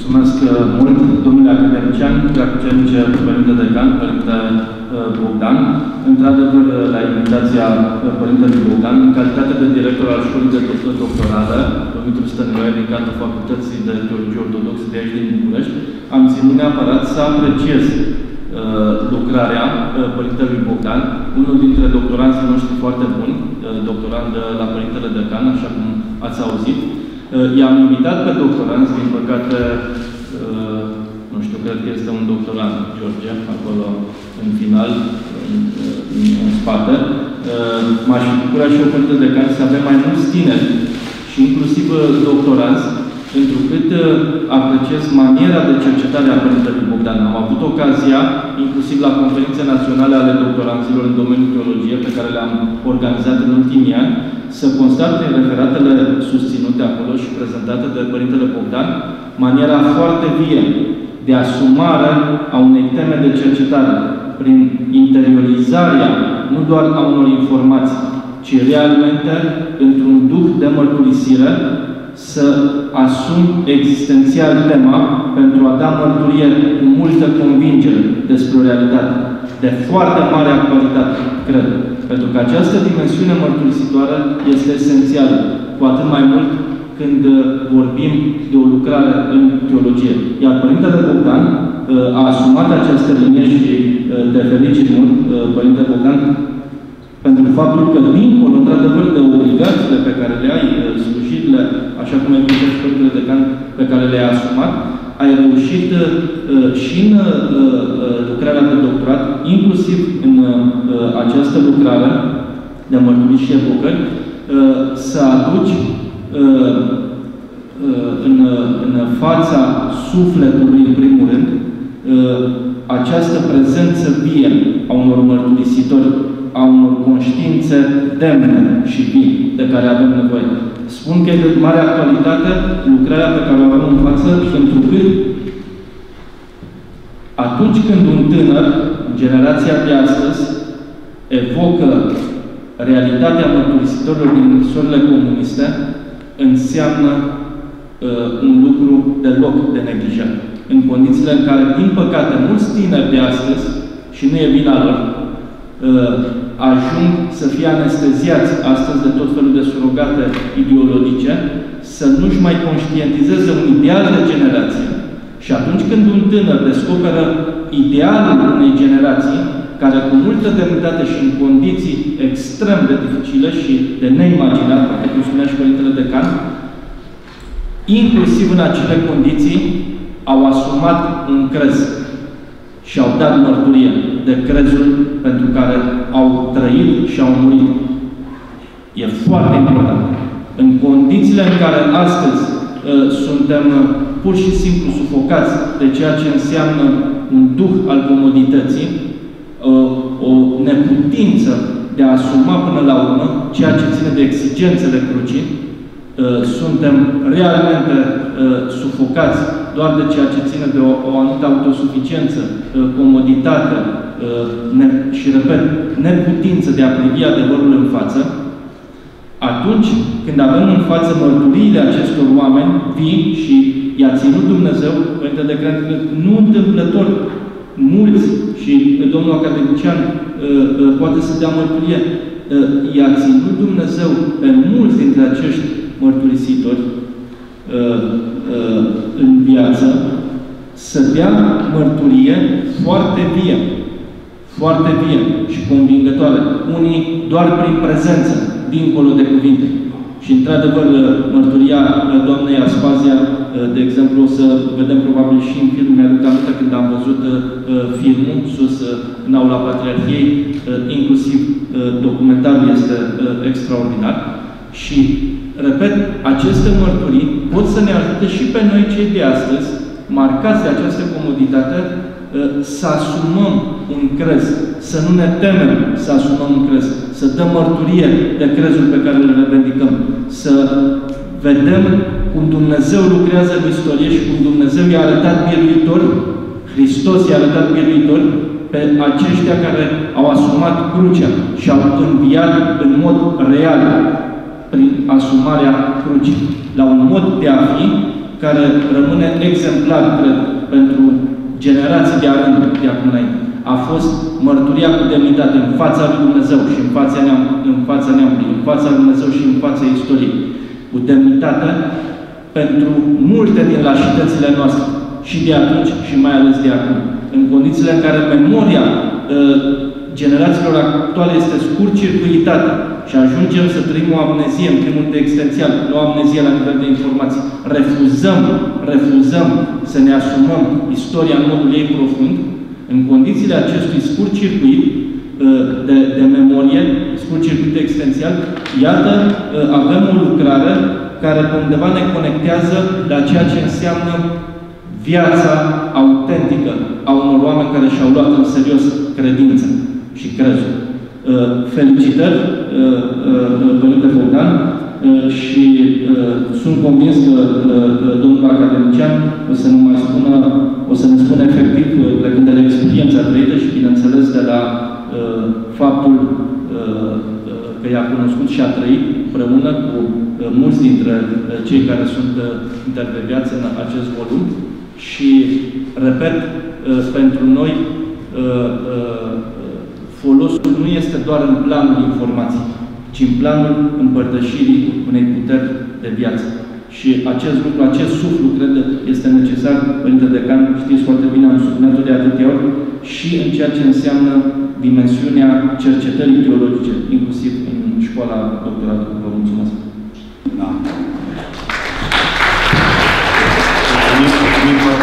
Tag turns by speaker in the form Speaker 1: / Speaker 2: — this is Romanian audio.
Speaker 1: Mulțumesc mult, domnule academician, academice, părinte decan, părinte Bogdan. Într-adevăr, la invitația părintelui Bogdan, în calitate de director al școlii de doctorală, Dumitru Stăniloae, din cadrul Facultății de Teologie Ortodoxă de aici din București, am ținut neapărat să apreciez lucrarea părintelui Bogdan, unul dintre doctoranții noștri foarte buni, doctorand la părintele decan, așa cum ați auzit. I-am invitat pe doctoranți, din păcate, nu știu, cred că este un doctorant, George, acolo, în final, în spate. M-aș bucura și eu, părinte decan, să avem mai mulți tineri și inclusiv doctoranți, întrucât apreciez maniera de cercetare a părintelui Bogdan. Am avut ocazia, inclusiv la conferințe naționale ale doctoranților în domeniul teologie, pe care le-am organizat în ultimii ani, să constat prin referatele susținute acolo și prezentate de părintele Bogdan, maniera foarte vie de asumare a unei teme de cercetare, prin interiorizarea, nu doar a unor informații, ci realmente, într-un duh de mărturisire, să asum existențial tema pentru a da mărturie cu multă convingere despre o realitate de foarte mare actualitate, cred. Pentru că această dimensiune mărturisitoare este esențială, cu atât mai mult când vorbim de o lucrare în teologie. Iar părintele Bogdan a asumat această linie și te felicit mult, părinte Bogdan, pentru faptul că, dincolo, într-adevăr, de obligațiile pe care le ai, slujirile, așa cum ai văzut și părintele decan, pe care le-ai asumat, ai reușit și în lucrarea de doctorat, inclusiv în această lucrare de mărturii și evocări, să aduci în fața sufletului, în primul rând, această prezență vie a unor mărturisitori, a unor conștiințe demne și vii de care avem nevoie. Spun că e de mare actualitate lucrarea pe care o avem în față, pentru că atunci când un tânăr, generația de astăzi, evocă realitatea mărturisitorilor din închisorile comuniste, înseamnă un lucru deloc de neglijat. În condițiile în care, din păcate, mulți tineri de astăzi, și nu e vina lor, ajung să fie anesteziați astăzi de tot felul de surogate ideologice, să nu-și mai conștientizeze un ideal de generație. Și atunci când un tânăr descoperă idealul unei generații, care cu multă demnitate și în condiții extrem de dificile și de neimaginat, poate cum spunea și părintele decan, inclusiv în acele condiții, au asumat un crez și au dat mărturie de crezul pentru care au trăit și au murit. E foarte important. În condițiile în care astăzi suntem pur și simplu sufocați de ceea ce înseamnă un duh al comodității, o neputință de a asuma până la urmă ceea ce ține de exigențele crucii, suntem realmente sufocați doar de ceea ce ține de o anumită autosuficiență, comoditate și, repet, neputință de a privi adevărul în față, atunci când avem în față mărturiile acestor oameni vii și i-a ținut Dumnezeu, părinte de cred, nu întâmplător, mulți, și domnul academician poate să dea mărturie, i-a ținut Dumnezeu pe mulți dintre acești mărturisitori în viață, să dea mărturie foarte vie, foarte vie și convingătoare. Unii doar prin prezență, dincolo de cuvinte. Și, într-adevăr, mărturia doamnei Aspazia, de exemplu, o să vedem probabil și în film, mi-aduc aminte când am văzut filmul sus în aula Patriarhiei, inclusiv documentarul este extraordinar. Și, repet, aceste mărturii pot să ne ajute și pe noi, cei de astăzi, marcați de această comoditate, să asumăm un crez, să nu ne temem să asumăm un crez, să dăm mărturie de crezul pe care îl revendicăm, să vedem cum Dumnezeu lucrează în istorie și cum Dumnezeu i-a arătat biruitori, Hristos i-a arătat biruitori pe aceștia care au asumat crucea și au înviat în mod real prin asumarea crucii. La un mod de a fi care rămâne exemplar, cred, pentru generații de rând de acum înainte. A fost mărturia cu demnitate în fața lui Dumnezeu și în fața neamului, în fața lui Dumnezeu și în fața istoriei. Cu demnitate pentru multe din lașitățile noastre, și de atunci și mai ales de acum. În condițiile în care memoria generațiilor actuale este scurt-circuitată și ajungem să trăim o amnezie, în primul rând existențial, nu o amnezie la nivel de informații. Refuzăm să ne asumăm istoria în modul ei profund. În condițiile acestui scurt-circuit de memorie, scurt-circuit existențial, iată, avem o lucrare care pe undeva ne conectează la ceea ce înseamnă viața autentică a unor oameni care și-au luat în serios credința și crezul. Felicitări, Părinte Bogdan, și sunt convins că domnul academician o să ne spună efectiv, plecând de la experiența trăită și, bineînțeles, de la faptul că i-a cunoscut și a trăit împreună cu mulți dintre cei care sunt intervievați în acest volum. Și, repet, pentru noi, folosul nu este doar în planul informației, ci în planul împărtășirii unei puteri de viață. Și acest lucru, acest suflu, cred, este necesar, Părinte Decan, știți foarte bine, am subliniat-o de atâtea ori, și în ceea ce înseamnă dimensiunea cercetării teologice, inclusiv în școala doctoratului. Vă mulțumesc. Da. Mulțumim